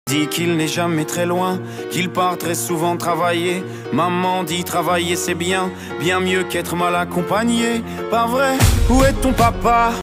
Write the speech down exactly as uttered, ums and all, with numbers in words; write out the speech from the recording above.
Dit qu'il n'est jamais très loin, qu'il part très souvent travailler. Maman dit travailler c'est bien, bien mieux qu'être mal accompagné. Pas vrai? Où est ton papa?